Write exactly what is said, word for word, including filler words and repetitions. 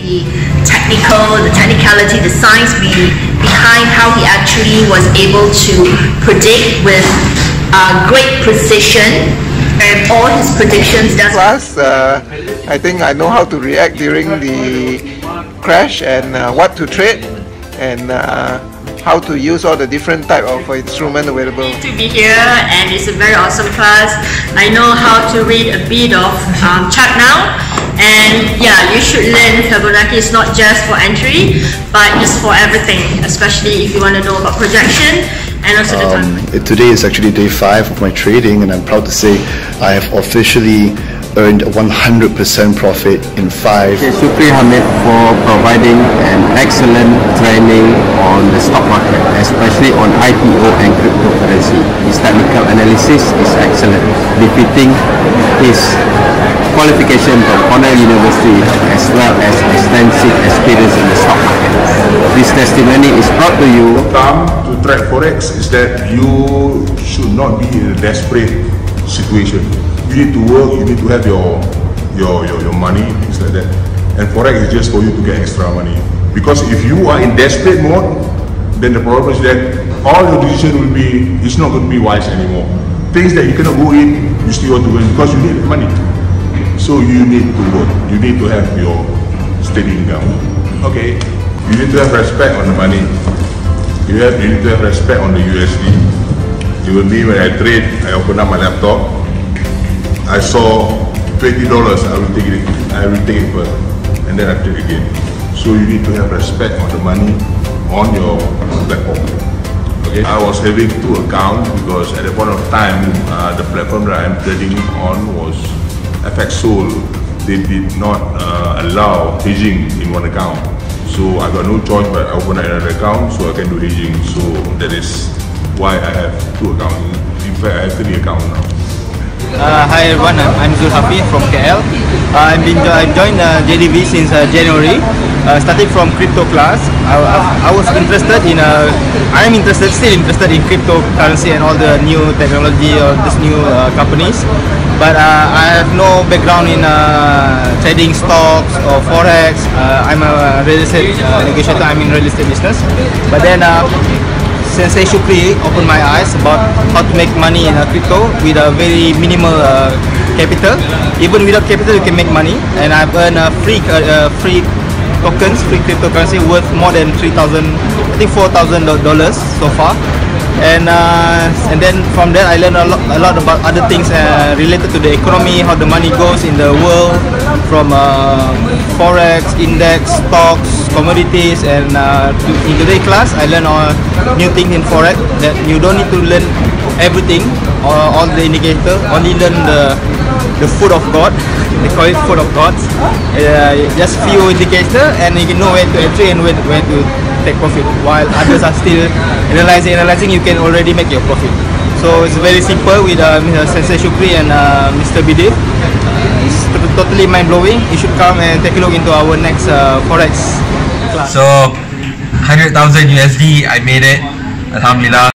the technical, the technicality, the science be, behind how he actually was able to predict with uh, great precision, and all his predictions does. Plus, uh, I think I know how to react during the crash and uh, what to trade and uh, how to use all the different type of instrument available. To be here, and it's a very awesome class. I know how to read a bit of um, chart now, and yeah, you should learn Fibonacci. It's not just for entry, but it's for everything, especially if you want to know about projection and also the time. Um, today is actually day five of my trading, and I'm proud to say I have officially earned one hundred percent profit in five. Okay, Shukri Hamid for providing an excellent training on the stock market, especially on I P O and cryptocurrency. His technical analysis is excellent, befitting his qualification from Cornell University as well as extensive experience in the stock market. This testimony is brought to you. Come to trade Forex is that you should not be in a desperate situation. You need to work, you need to have your, your, your, your money, things like that. And Forex is just for you to get extra money. Because if you are in desperate mode, then the problem is that all your decision will be, it's not going to be wise anymore. Things that you cannot go in, you still want to win because you need money. So you need to work, you need to have your steady income. Okay, you need to have respect on the money. You, have, you need to have respect on the U S D. Even me, when I trade, I open up my laptop, I saw twenty dollars, I will take it, I will take it first, and then I trade again. So you need to have respect on the money on your platform. Okay, I was having two accounts because at the point of time, uh, the platform that I'm trading on was F X Soul. They did not uh, allow hedging in one account. So I got no choice but I open another account so I can do hedging. So that is why I have two accounts. In fact, I have three accounts now. Uh, hi everyone, I'm Zulhafi from K L. Uh, I've been I've joined uh, J D V since uh, January. Uh, starting from crypto class, I, I, I was interested in. Uh, I'm interested, still interested in cryptocurrency and all the new technology or these new uh, companies. But uh, I have no background in uh, trading stocks or forex. Uh, I'm a real estate uh, negotiator. I'm in real estate business. But then. Uh, Sensei Shukri opened my eyes about how to make money in uh, crypto with a very minimal uh, capital. Even without capital, you can make money. And I've earned uh, free uh, free tokens, free cryptocurrency worth more than three thousand, I think four thousand dollars so far. And uh, and then from there, I learned a lot, a lot about other things uh, related to the economy, how the money goes in the world, from uh, forex, index, stocks, commodities, and uh, in today's class, I learned uh, new things in forex that you don't need to learn everything or all the indicator. Only learn the the food of God. They call it food of gods. Uh, just few indicator, and you can know where to entry and where, where to take profit. While others are still analyzing, analyzing, you can already make your profit. So it's very simple with uh, Mister Sensei Shukri and uh, Mister Bidif. Uh, it's totally mind blowing. You should come and take a look into our next uh, forex class. So one hundred thousand U S D, I made it. Alhamdulillah.